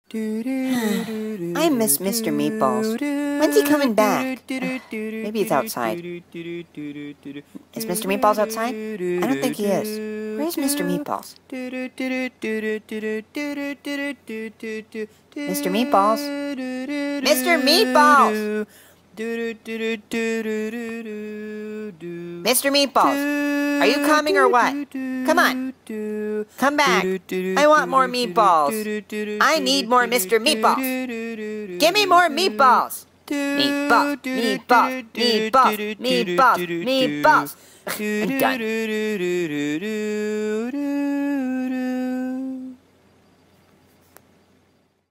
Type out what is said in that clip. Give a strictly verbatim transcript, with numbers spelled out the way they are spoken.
I miss Mister Meatballs. When's he coming back? Maybe he's outside. Is Mister Meatballs outside? I don't think he is. Where's Mister Meatballs? Mister Meatballs? Mister Meatballs! Mister Meatballs, are you coming or what? Come on. Come back. I want more meatballs. I need more Mister Meatballs. Give me more meatballs. Meatballs, meatballs, meatballs, meatballs, meatballs. I'm done.